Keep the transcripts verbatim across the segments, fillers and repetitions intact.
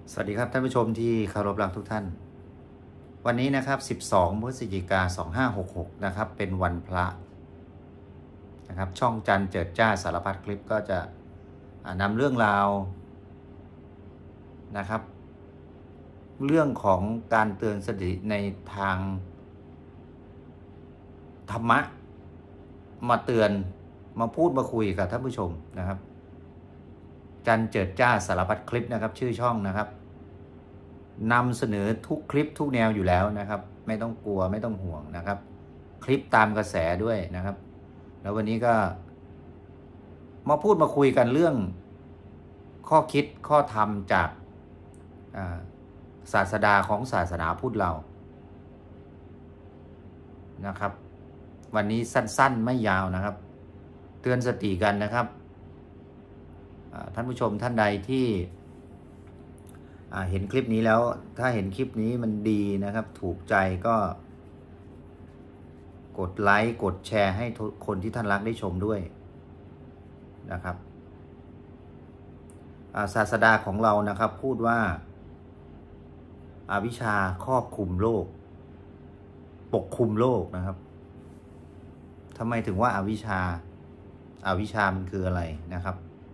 สวัสดีครับท่านผู้ชมที่เคารพรักทุกท่านวันนี้นะครับสิบสองพฤศจิกายนสองห้าหกหกนะครับเป็นวันพระนะครับช่องจันเจิดจ้าสารพัดคลิปก็จะนำเรื่องราวนะครับเรื่องของการเตือนสติในทางธรรมะมาเตือนมาพูดมาคุยกับท่านผู้ชมนะครับจันเจิดจ้าสารพัดคลิปนะครับชื่อช่องนะครับนำเสนอทุกคลิปทุกแนวอยู่แล้วนะครับไม่ต้องกลัวไม่ต้องห่วงนะครับคลิปตามกระแสด้วยนะครับแล้ววันนี้ก็มาพูดมาคุยกันเรื่องข้อคิดข้อธรรมจากศาสดาของศาสนาพุทธเรานะครับวันนี้สั้นๆไม่ยาวนะครับเตือนสติกันนะครับท่านผู้ชมท่านใดที่เห็นคลิปนี้แล้วถ้าเห็นคลิปนี้มันดีนะครับถูกใจก็กดไลค์กดแชร์ให้คนที่ท่านรักได้ชมด้วยนะครับศาสดาของเรานะครับพูดว่าอวิชชาครอบคลุมโลกปกคลุมโลกนะครับทำไมถึงว่าอวิชชาอวิชชามันคืออะไรนะครับ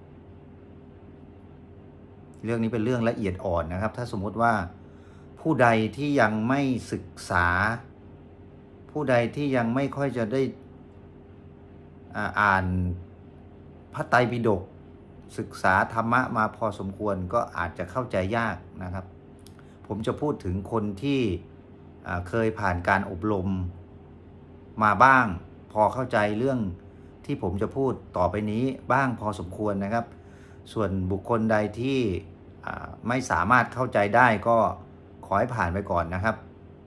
เรื่องนี้เป็นเรื่องละเอียดอ่อนนะครับถ้าสมมุติว่าผู้ใดที่ยังไม่ศึกษาผู้ใดที่ยังไม่ค่อยจะได้อ่านพระไตรปิฎกศึกษาธรรมะมาพอสมควรก็อาจจะเข้าใจยากนะครับผมจะพูดถึงคนที่เคยผ่านการอบรมมาบ้างพอเข้าใจเรื่องที่ผมจะพูดต่อไปนี้บ้างพอสมควรนะครับส่วนบุคคลใดที่ไม่สามารถเข้าใจได้ก็ขอให้ผ่านไปก่อนนะครับ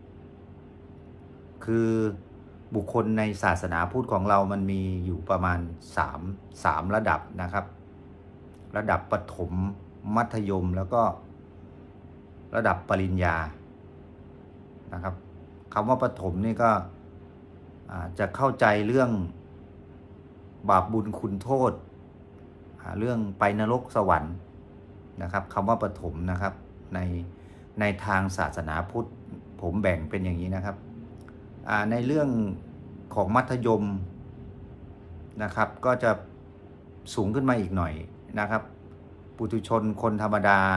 คือบุคคลในศาสนาพุทธของเรามันมีอยู่ประมาณ3 3ระดับนะครับระดับประถมมัธยมแล้วก็ระดับปริญญานะครับคำว่าประถมนี่ก็จะเข้าใจเรื่องบาปบุญคุณโทษเรื่องไปนรกสวรรค์นะครับคำว่าปฐมนะครับในในทางศาสนาพุทธผมแบ่งเป็นอย่างนี้นะครับในเรื่องของมัธยมนะครับก็จะสูงขึ้นมาอีกหน่อยนะครับปุถุชนคนธรรมดา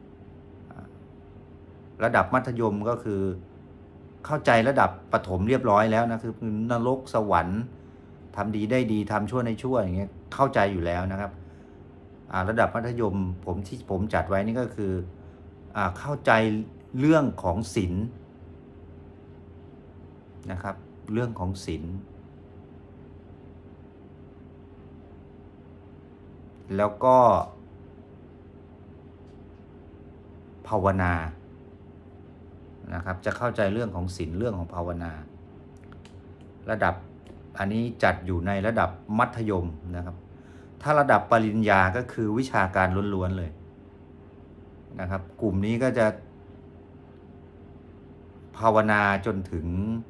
ระดับมัธยมก็คือเข้าใจระดับปฐมเรียบร้อยแล้วนะคือนรกสวรรค์ทำดีได้ดีทำชั่วในชั่วอย่างเงี้ยเข้าใจอยู่แล้วนะครับระดับมัธยมผมที่ผมจัดไว้นี่ก็คือเข้าใจเรื่องของศีลนะครับเรื่องของศีลแล้วก็ภาวนานะครับจะเข้าใจเรื่องของศีลเรื่องของภาวนาระดับอันนี้จัดอยู่ในระดับมัธยมนะครับถ้าระดับปริญญาก็คือวิชาการล้วนๆเลยนะครับกลุ่มนี้ก็จะภาวนาจนถึง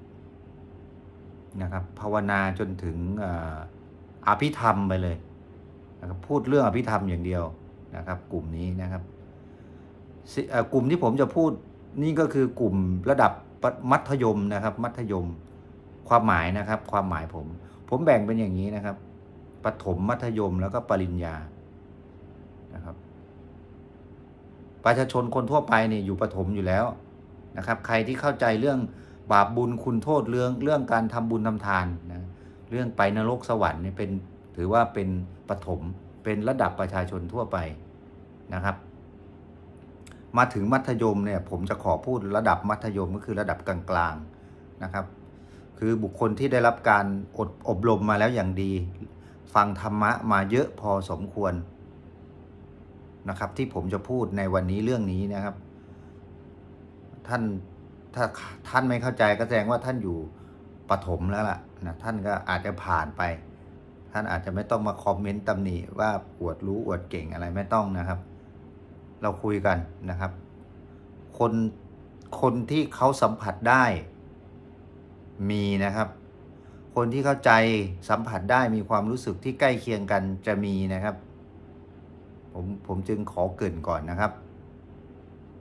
นะครับภาวนาจนถึงอภิธรรมไปเลยนะครับพูดเรื่องอภิธรรมอย่างเดียวนะครับกลุ่มนี้นะครับกลุ่มที่ผมจะพูดนี่ก็คือกลุ่มระดับมัธยมนะครับมัธยมความหมายนะครับความหมายผมผมแบ่งเป็นอย่างนี้นะครับประถมมัธยมแล้วก็ปริญญานะครับประชาชนคนทั่วไปเนี่ยอยู่ประถมอยู่แล้วนะครับใครที่เข้าใจเรื่องบาปบุญคุณโทษเรื่องเรื่องการทำบุญทำทานนะเรื่องไปนรกสวรรค์เนี่ยเป็นถือว่าเป็นประถมเป็นระดับประชาชนทั่วไปนะครับมาถึงมัธยมเนี่ยผมจะขอพูดระดับมัธยมก็คือระดับกลางๆนะครับคือบุคคลที่ได้รับการอบอบรมมาแล้วอย่างดีฟังธรรมะมาเยอะพอสมควรนะครับที่ผมจะพูดในวันนี้เรื่องนี้นะครับท่านถ้าท่านไม่เข้าใจก็แสดงว่าท่านอยู่ปฐมแล้วล่ะนะท่านก็อาจจะผ่านไปท่านอาจจะไม่ต้องมาคอมเมนต์ตำหนิว่าอวดรู้อวดเก่งอะไรไม่ต้องนะครับเราคุยกันนะครับคนคนที่เขาสัมผัสได้มีนะครับคนที่เข้าใจสัมผัสได้มีความรู้สึกที่ใกล้เคียงกันจะมีนะครับผมผมจึงขอเกริ่นก่อนนะครับ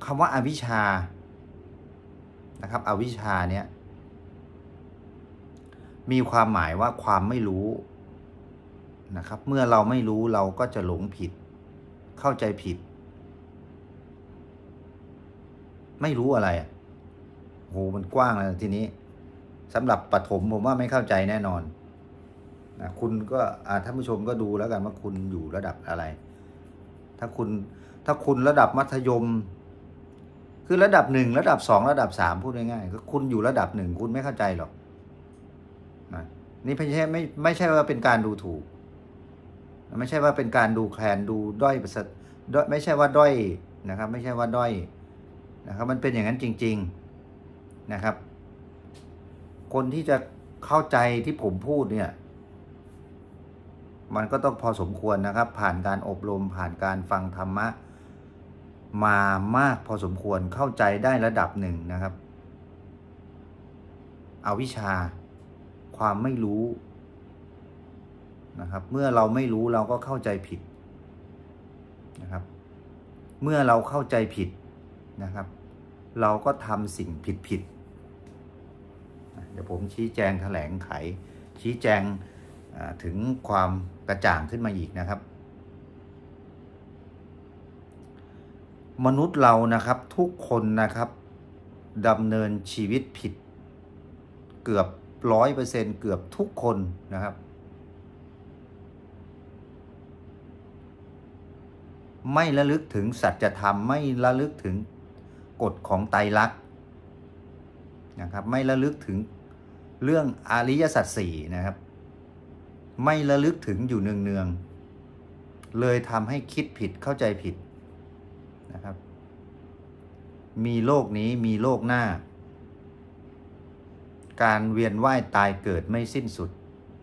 คำว่าอวิชชานะครับอวิชชาเนี่ยมีความหมายว่าความไม่รู้นะครับเมื่อเราไม่รู้เราก็จะหลงผิดเข้าใจผิดไม่รู้อะไรโหมันกว้างเลยทีนี้สำหรับปฐมผมว่าไม่เข้าใจแน่นอนนะคุณก็ท่านผู้ชมก็ดูแล้วกันว่าคุณอยู่ระดับอะไรถ้าคุณถ้าคุณระดับมัธยมคือระดับหนึ่งระดับสองระดับสามพูดง่ายๆก็คุณอยู่ระดับหนึ่งคุณไม่เข้าใจหรอกนะนี่ไม่ใช่ไม่ไม่ใช่ว่าเป็นการดูถูกไม่ใช่ว่าเป็นการดูแคลนดูด้อยประเสริฐไม่ใช่ว่าด้อยนะครับไม่ใช่ว่าด้อยนะครับมันเป็นอย่างนั้นจริงๆนะครับคนที่จะเข้าใจที่ผมพูดเนี่ยมันก็ต้องพอสมควรนะครับผ่านการอบรมผ่านการฟังธรรมะมามากพอสมควรเข้าใจได้ระดับหนึ่งนะครับอวิชชาความไม่รู้นะครับเมื่อเราไม่รู้เราก็เข้าใจผิดนะครับเมื่อเราเข้าใจผิดนะครับเราก็ทำสิ่งผิดผิดเดี๋ยวผมชี้แจงแถลงไขชี้แจงถึงความกระจ่างขึ้นมาอีกนะครับมนุษย์เรานะครับทุกคนนะครับดำเนินชีวิตผิดเกือบร้อยเปอร์เซ็นต์เกือบทุกคนนะครับไม่ระลึกถึงสัจธรรมไม่ระลึกถึงกฎของไตรลักษณ์นะครับไม่ระลึกถึงเรื่องอริยสัจสี่นะครับไม่ระลึกถึงอยู่เนืองๆเลยทำให้คิดผิดเข้าใจผิดนะครับมีโลกนี้มีโลกหน้าการเวียนว่ายตายเกิดไม่สิ้นสุด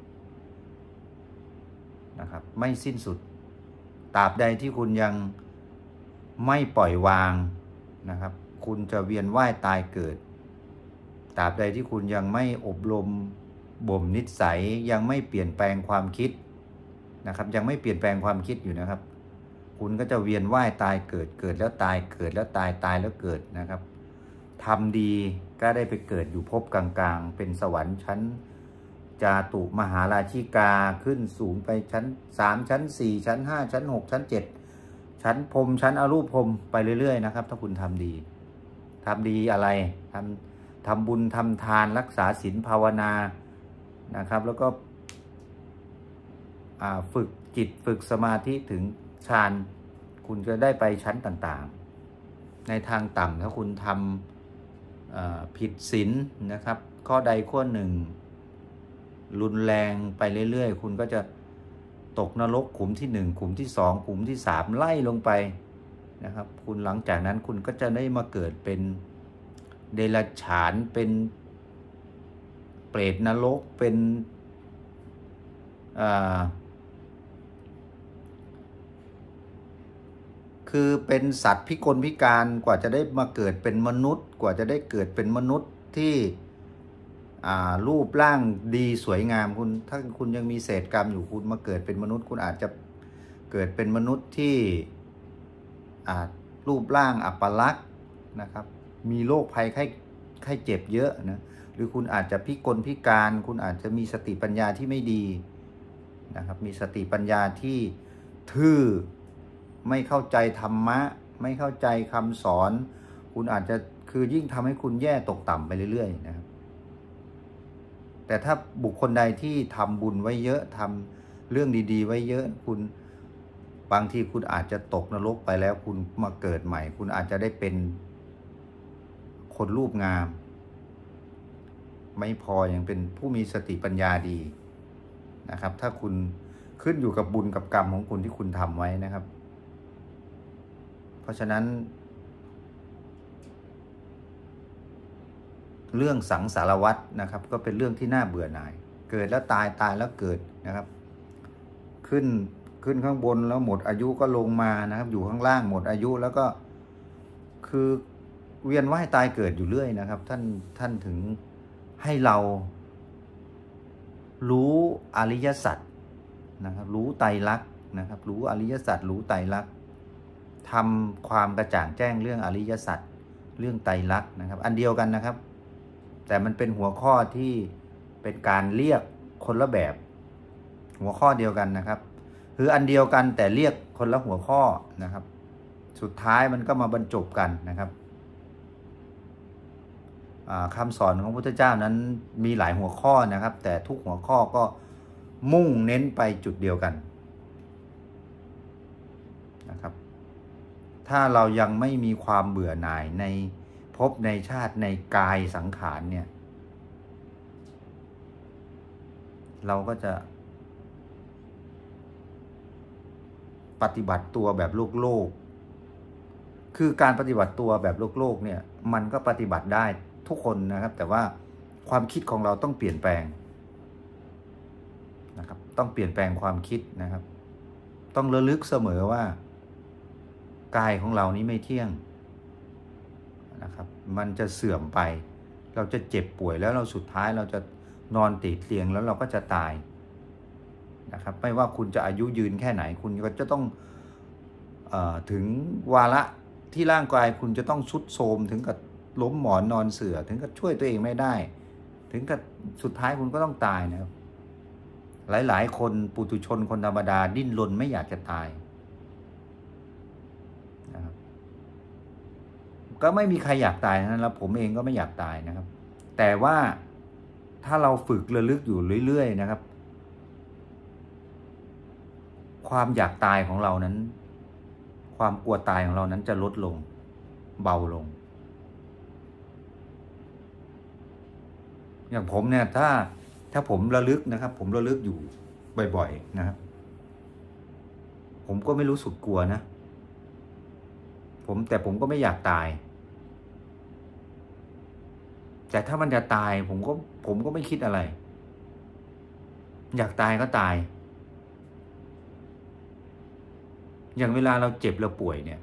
นะครับไม่สิ้นสุดตราบใดที่คุณยังไม่ปล่อยวางนะครับคุณจะเวียนว่ายตายเกิดตราบใดที่คุณยังไม่อบรมบ่มนิสัยยังไม่เปลี่ยนแปลงความคิดนะครับยังไม่เปลี่ยนแปลงความคิดอยู่นะครับคุณก็จะเวียนว่ายตายเกิดเกิดแล้วตายเกิดแล้วตายตายแล้วเกิดนะครับทำดีก็ได้ไปเกิดอยู่ภพกลางๆเป็นสวรรค์ชั้นจาตุมหาราชิกาขึ้นสูงไปชั้นสามชั้นสี่ชั้นห้าชั้นหกชั้นเจ็ดชั้นพรหมชั้นอรูปพรหมไปเรื่อยๆนะครับถ้าคุณทำดีทำดีอะไรทำทำบุญทำทานรักษาศีลภาวนานะครับแล้วก็ฝึกจิตฝึกสมาธิถึงฌานคุณจะได้ไปชั้นต่างๆในทางต่ำถ้าคุณทำผิดศีลนะครับข้อใดข้อหนึ่งรุนแรงไปเรื่อยๆคุณก็จะตกนรกขุมที่หนึ่งขุมที่สองขุมที่สามไล่ลงไปนะครับคุณหลังจากนั้นคุณก็จะได้มาเกิดเป็นเดรัจฉานเป็นเปรตนรกเป็นคือเป็นสัตว์พิกลพิการกว่าจะได้มาเกิดเป็นมนุษย์กว่าจะได้เกิดเป็นมนุษย์ที่รูปร่างดีสวยงามคุณถ้าคุณยังมีเศษกรรมอยู่คุณมาเกิดเป็นมนุษย์คุณอาจจะเกิดเป็นมนุษย์ที่รูปร่างอัปลักษณ์นะครับมีโรคภัยไข้ไข้เจ็บเยอะนะหรือคุณอาจจะพิกลพิการคุณอาจจะมีสติปัญญาที่ไม่ดีนะครับมีสติปัญญาที่ทื่อไม่เข้าใจธรรมะไม่เข้าใจคำสอนคุณอาจจะคือยิ่งทำให้คุณแย่ตกต่ำไปเรื่อยๆนะครับแต่ถ้าบุคคลใดที่ทำบุญไว้เยอะทำเรื่องดีๆไว้เยอะคุณบางทีคุณอาจจะตกนรกไปแล้วคุณมาเกิดใหม่คุณอาจจะได้เป็นคนรูปงามไม่พอยังเป็นผู้มีสติปัญญาดีนะครับถ้าคุณขึ้นอยู่กับบุญกับกรรมของคุณที่คุณทำไว้นะครับเพราะฉะนั้นเรื่องสังสารวัฏนะครับก็เป็นเรื่องที่น่าเบื่อหน่ายเกิดแล้วตายตายแล้วเกิดนะครับขึ้นขึ้นข้างบนแล้วหมดอายุก็ลงมานะครับอยู่ข้างล่างหมดอายุแล้วก็คือเวียนว่ายตายเกิดอยู่เรื่อยนะครับท่านท่านถึงให้เรารู้อริยสัจนะครับรู้ไตรลักษณ์นะครับรู้อริยสัจรู้ไตรลักษณ์ทำความกระจ่างแจ้งเรื่องอริยสัจเรื่องไตรลักษณ์นะครับอันเดียวกันนะครับแต่มันเป็นหัวข้อที่เป็นการเรียกคนละแบบหัวข้อเดียวกันนะครับคืออันเดียวกันแต่เรียกคนละหัวข้อนะครับสุดท้ายมันก็มาบรรจบกันนะครับคำสอนของพระพุทธเจ้านั้นมีหลายหัวข้อนะครับแต่ทุกหัวข้อก็มุ่งเน้นไปจุดเดียวกันนะครับถ้าเรายังไม่มีความเบื่อหน่ายในภพในชาติในกายสังขารเนี่ยเราก็จะปฏิบัติตัวแบบโลกโลกคือการปฏิบัติตัวแบบโลกโลกเนี่ยมันก็ปฏิบัติได้ทุกคนนะครับแต่ว่าความคิดของเราต้องเปลี่ยนแปลงนะครับต้องเปลี่ยนแปลงความคิดนะครับต้องระลึกเสมอว่ากายของเรานี้ไม่เที่ยงนะครับมันจะเสื่อมไปเราจะเจ็บป่วยแล้วเราสุดท้ายเราจะนอนติดเตียงแล้วเราก็จะตายนะครับไม่ว่าคุณจะอายุยืนแค่ไหนคุณก็จะต้องเอ่อถึงวาระที่ร่างกายคุณจะต้องทรุดโทรมถึงกับล้มหมอนนอนเสื่อถึงกับช่วยตัวเองไม่ได้ถึงกับสุดท้ายคุณก็ต้องตายนะครับหลายๆคนปุถุชนคนธรรมดาดิ้นรนไม่อยากจะตายนะครับก็ไม่มีใครอยากตายนะแล้วผมเองก็ไม่อยากตายนะครับแต่ว่าถ้าเราฝึกระลึกอยู่เรื่อยๆนะครับความอยากตายของเรานั้นความกลัวตายของเรานั้นจะลดลงเบาลงอย่างผมเนี่ยถ้าถ้าผมระลึกนะครับผมระลึกอยู่บ่อยๆนะครับผมก็ไม่รู้สึกกลัวนะผมแต่ผมก็ไม่อยากตายแต่ถ้ามันจะตายผมก็ผมก็ไม่คิดอะไรอยากตายก็ตายอย่างเวลาเราเจ็บเราป่วยเนี่ย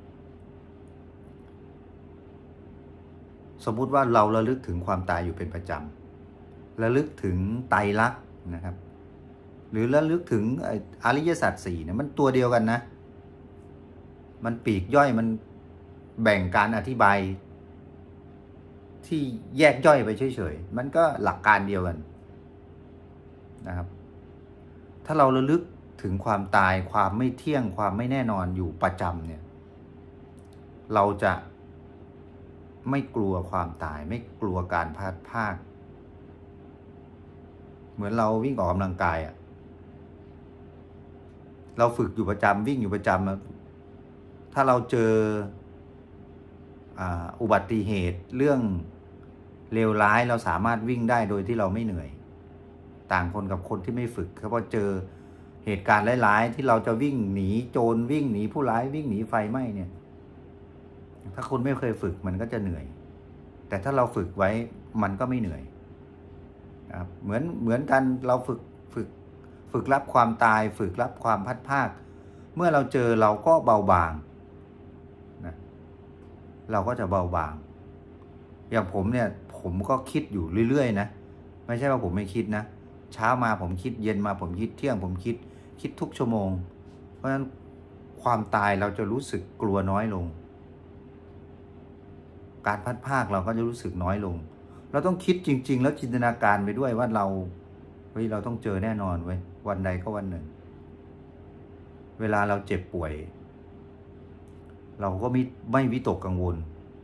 สมมุติว่าเราระลึกถึงความตายอยู่เป็นประจำระลึกถึงไตรลักษณ์นะครับหรือระลึกถึงอริยสัจสี่เนี่ยมันตัวเดียวกันนะมันปีกย่อยมันแบ่งการอธิบายที่แยกย่อยไปเฉยๆมันก็หลักการเดียวกันนะครับถ้าเราระลึกถึงความตายความไม่เที่ยงความไม่แน่นอนอยู่ประจำเนี่ยเราจะไม่กลัวความตายไม่กลัวการพลาดพลาดเหมือนเราวิ่งออกกำลังกายอ่ะเราฝึกอยู่ประจำวิ่งอยู่ประจำถ้าเราเจออุบัติเหตุเรื่องเลวร้ายเราสามารถวิ่งได้โดยที่เราไม่เหนื่อยต่างคนกับคนที่ไม่ฝึกเพราะเจอเหตุการณ์ร้ายๆที่เราจะวิ่งหนีโจรวิ่งหนีผู้ร้ายวิ่งหนีไฟไหม้เนี่ยถ้าคุณไม่เคยฝึกมันก็จะเหนื่อยแต่ถ้าเราฝึกไว้มันก็ไม่เหนื่อยนะครับเหมือนเหมือนกันเราฝึกฝึกฝึกรับความตายฝึกรับความพัดภาคเมื่อเราเจอเราก็เบาบางนะเราก็จะเบาบางอย่างผมเนี่ยผมก็คิดอยู่เรื่อยๆนะไม่ใช่ว่าผมไม่คิดนะเช้ามาผมคิดเย็นมาผมคิดเที่ยงผมคิดคิดทุกชั่วโมงเพราะฉะนั้นความตายเราจะรู้สึกกลัวน้อยลงการพัดภาคเราก็จะรู้สึกน้อยลงเราต้องคิดจริงๆแล้วจินตนาการไปด้วยว่าเราเฮ้ยเราต้องเจอแน่นอนเว้ยวันใดก็วันหนึ่งเวลาเราเจ็บป่วยเราก็ไม่ไม่วิตกกังวล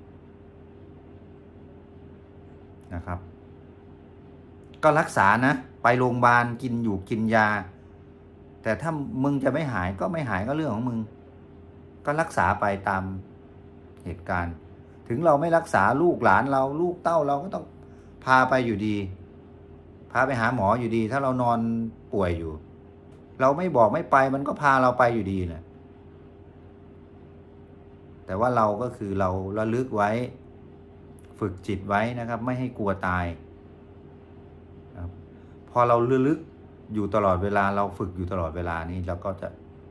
นะครับก็รักษานะไปโรงพยาบาลกินอยู่กินยาแต่ถ้ามึงจะไม่หายก็ไม่หายก็เรื่องของมึงก็รักษาไปตามเหตุการณ์ถึงเราไม่รักษาลูกหลานเราลูกเต้าเราก็ต้องพาไปอยู่ดีพาไปหาหมออยู่ดีถ้าเรานอนป่วยอยู่เราไม่บอกไม่ไปมันก็พาเราไปอยู่ดีแหละแต่ว่าเราก็คือเราระลึกไว้ฝึกจิตไว้นะครับไม่ให้กลัวตายพอเราระลึกอยู่ตลอดเวลาเราฝึกอยู่ตลอดเวลานี้เราก็จะ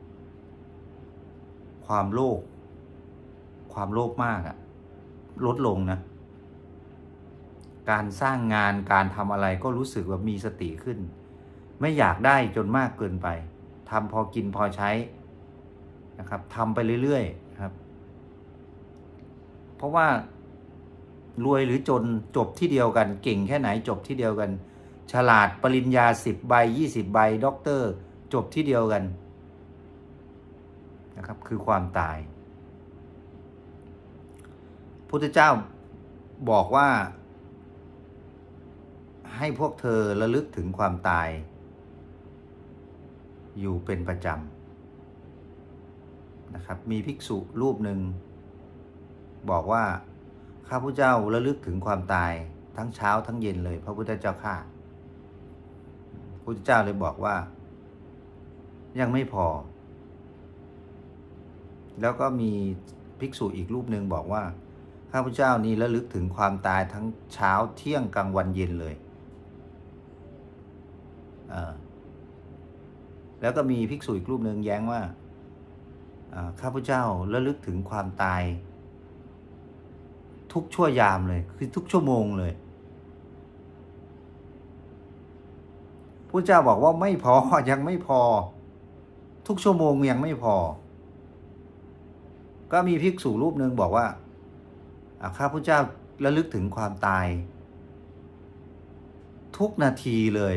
ความโลภความโลภมากอะลดลงนะการสร้างงานการทำอะไรก็รู้สึกว่ามีสติขึ้นไม่อยากได้จนมากเกินไปทำพอกินพอใช้นะครับทำไปเรื่อยๆนะครับ เพราะว่ารวยหรือจนจบที่เดียวกันเก่งแค่ไหนจบที่เดียวกันฉลาดปริญญาสิบใบยี่สิบใบด็อกเตอร์จบที่เดียวกันนะครับคือความตายพุทธเจ้าบอกว่าให้พวกเธอระลึกถึงความตายอยู่เป็นประจำนะครับมีภิกษุรูปหนึ่งบอกว่าข้าพุทธเจ้าระลึกถึงความตายทั้งเช้าทั้งเย็นเลยพระพุทธเจ้าข้าพุทธเจ้าเลยบอกว่ายังไม่พอแล้วก็มีภิกษุอีกรูปหนึ่งบอกว่าข้าพุทธเจ้านี่ระลึกถึงความตายทั้งเช้าเที่ยงกลางวันเย็นเลยแล้วก็มีภิกษุอีกรูปหนึ่งแย้งว่าข้าพุทธเจ้าระลึกถึงความตายทุกชั่วยามเลยคือทุกชั่วโมงเลยพุทธเจ้าบอกว่าไม่พอยังไม่พอทุกชั่วโมงยังไม่พอก็มีภิกษุรูปหนึ่งบอกว่าข้าพุทธเจ้าระลึกถึงความตายทุกนาทีเลย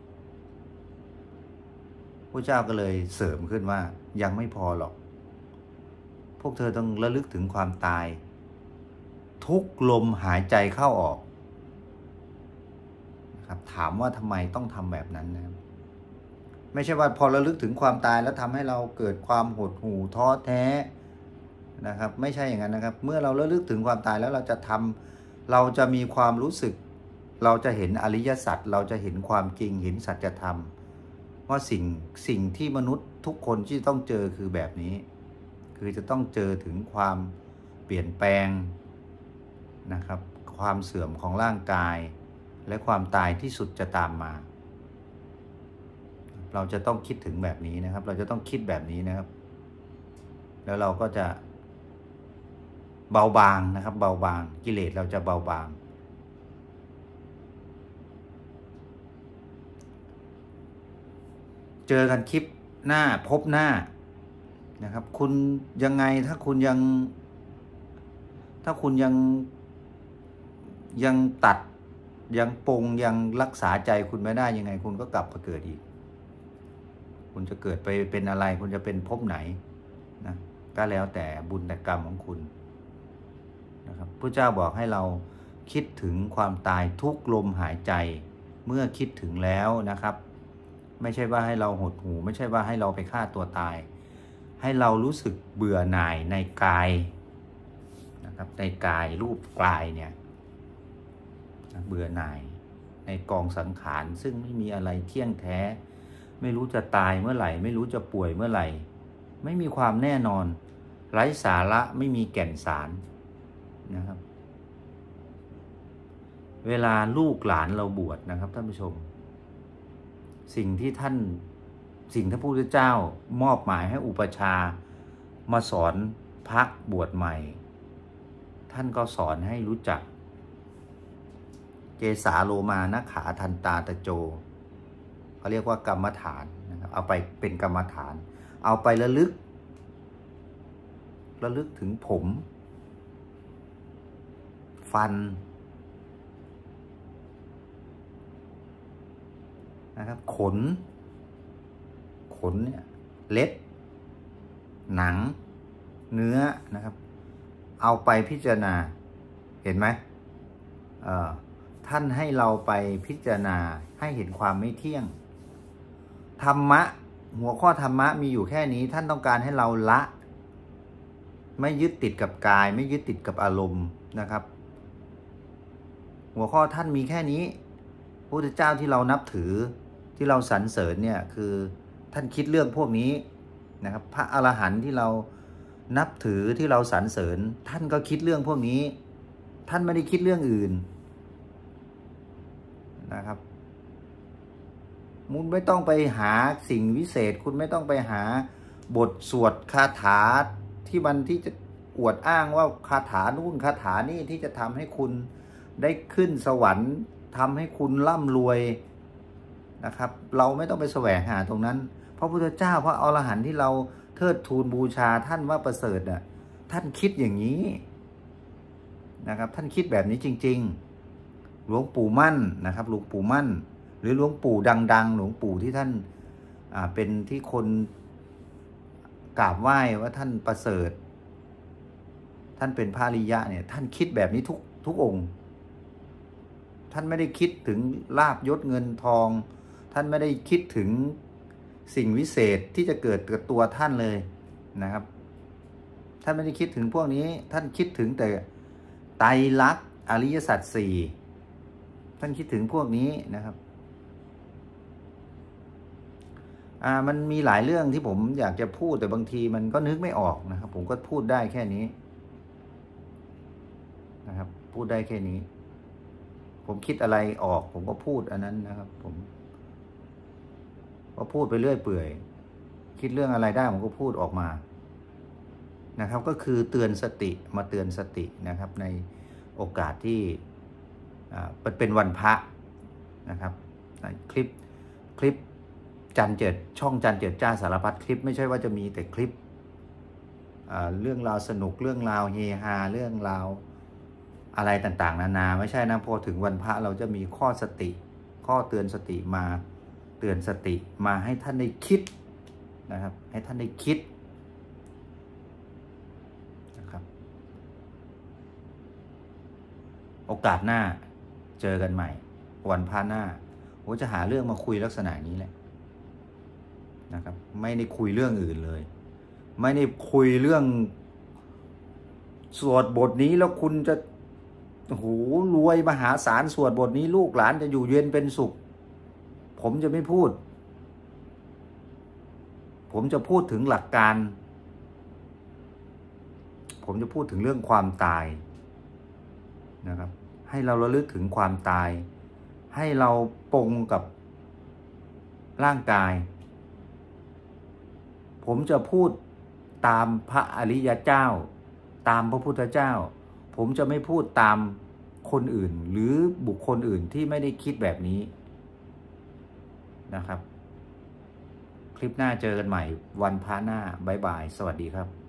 พระเจ้าก็เลยเสริมขึ้นว่ายังไม่พอหรอกพวกเธอต้องระลึกถึงความตายทุกลมหายใจเข้าออกนะครับถามว่าทำไมต้องทำแบบนั้นนะครับไม่ใช่ว่าพอระลึกถึงความตายแล้วทำให้เราเกิดความหดหู่ท้อแท้นะครับไม่ใช่อย่างนั้นนะครับเมื่อเราระลึกถึงความตายแล้วเราจะทำเราจะมีความรู้สึกเราจะเห็นอริยสัจเราจะเห็นความจริงเห็นสัจธรรมว่าสิ่งสิ่งที่มนุษย์ทุกคนที่ต้องเจอคือแบบนี้คือจะต้องเจอถึงความเปลี่ยนแปลงนะครับความเสื่อมของร่างกายและความตายที่สุดจะตามมาเราจะต้องคิดถึงแบบนี้นะครับเราจะต้องคิดแบบนี้นะครับแล้วเราก็จะเบาบางนะครับเบาบางกิเลสเราจะเบาบางเจอกันคลิปหน้าพบหน้านะครับคุณยังไงถ้าคุณยังถ้าคุณยังยังตัดยังปรงยังรักษาใจคุณไม่ได้ยังไงคุณก็กลับมาเกิดอีกคุณจะเกิดไปเป็นอะไรคุณจะเป็นภพไหนนะก็แล้วแต่บุญแต่กรรมของคุณนะครับพระเจ้าบอกให้เราคิดถึงความตายทุกลมหายใจเมื่อคิดถึงแล้วนะครับไม่ใช่ว่าให้เราหดหู่ไม่ใช่ว่าให้เราไปฆ่าตัวตายให้เรารู้สึกเบื่อหน่ายในกายนะครับในกายรูปกายเนี่ยเบื่อหน่ายในกองสังขารซึ่งไม่มีอะไรเที่ยงแท้ไม่รู้จะตายเมื่อไหร่ไม่รู้จะป่วยเมื่อไหร่ไม่มีความแน่นอนไร้สาระไม่มีแก่นสารนะครับเวลาลูกหลานเราบวชนะครับท่านผู้ชมสิ่งที่ท่านสิ่งที่พระพุทธเจ้ามอบหมายให้อุปชามาสอนพระบวชใหม่ท่านก็สอนให้รู้จักเกสาโลมานะขาทันตาตะโจเขาเรียกว่ากรรมฐานนะครับเอาไปเป็นกรรมฐานเอาไประลึกระลึกถึงผมฟันนะครับขนขนเนี่ยเล็บหนังเนื้อนะครับเอาไปพิจารณาเห็นไหมเอ่อท่านให้เราไปพิจารณาให้เห็นความไม่เที่ยงธรรมะหัวข้อธรรมะมีอยู่แค่นี้ท่านต้องการให้เราละไม่ยึดติดกับกายไม่ยึดติดกับอารมณ์นะครับหัวข้อท่านมีแค่นี้พระพุทธเจ้าที่เรานับถือที่เราสรรเสริญเนี่ยคือท่านคิดเรื่องพวกนี้นะครับพระอรหันต์ที่เรานับถือที่เราสรรเสริญท่านก็คิดเรื่องพวกนี้ท่านไม่ได้คิดเรื่องอื่นนะครับคุณไม่ต้องไปหาสิ่งวิเศษคุณไม่ต้องไปหาบทสวดคาถาที่มันที่จะอวดอ้างว่าคาถานู่นคาถานี่ที่จะทำให้คุณได้ขึ้นสวรรค์ทำให้คุณร่ำรวยนะครับเราไม่ต้องไปแสวงหาตรงนั้นพระพุทธเจ้าพระอรหันต์ที่เราเทิดทูนบูชาท่านว่าประเสริฐน่ะท่านคิดอย่างนี้นะครับท่านคิดแบบนี้จริงๆหลวงปู่มั่นนะครับหลวงปู่มั่นหรือหลวงปู่ดังๆหลวงปู่ที่ท่านอ่าเป็นที่คนกราบไหว้ว่าท่านประเสริฐท่านเป็นพระอริยะเนี่ยท่านคิดแบบนี้ทุกทุกองค์ท่านไม่ได้คิดถึงลาภยศเงินทองท่านไม่ได้คิดถึงสิ่งวิเศษที่จะเกิดกับตัวท่านเลยนะครับท่านไม่ได้คิดถึงพวกนี้ท่านคิดถึงแต่ไตรลักษณ์อริยสัจสี่ท่านคิดถึงพวกนี้นะครับอ่ามันมีหลายเรื่องที่ผมอยากจะพูดแต่บางทีมันก็นึกไม่ออกนะครับผมก็พูดได้แค่นี้นะครับพูดได้แค่นี้ผมคิดอะไรออกผมก็พูดอันนั้นนะครับผมก็พูดไปเรื่อยเปื่อยคิดเรื่องอะไรได้ผมก็พูดออกมานะครับก็คือเตือนสติมาเตือนสตินะครับในโอกาสที่เป็นวันพระนะครับคลิปคลิปจันเจิดช่องจันเจิดจ้าสารพัดคลิปไม่ใช่ว่าจะมีแต่คลิปเรื่องราวสนุกเรื่องราวเฮฮาเรื่องราวอะไรต่างๆนานาไม่ใช่นะพอถึงวันพระเราจะมีข้อสติข้อเตือนสติมาเตือนสติมาให้ท่านได้คิดนะครับให้ท่านได้คิดนะครับโอกาสหน้าเจอกันใหม่วันพระหน้าผมจะหาเรื่องมาคุยลักษณะนี้แหละนะครับไม่ได้คุยเรื่องอื่นเลยไม่ได้คุยเรื่องสวดบทนี้แล้วคุณจะโอ้โหรวยมหาศาลสวดบทนี้ลูกหลานจะอยู่เย็นเป็นสุขผมจะไม่พูดผมจะพูดถึงหลักการผมจะพูดถึงเรื่องความตายนะครับให้เราระลึกถึงความตายให้เราปรงกับร่างกายผมจะพูดตามพระอริยเจ้าตามพระพุทธเจ้าผมจะไม่พูดตามคนอื่นหรือบุคคลอื่นที่ไม่ได้คิดแบบนี้นะครับคลิปหน้าเจอกันใหม่วันพระหน้าบ๊ายบายสวัสดีครับ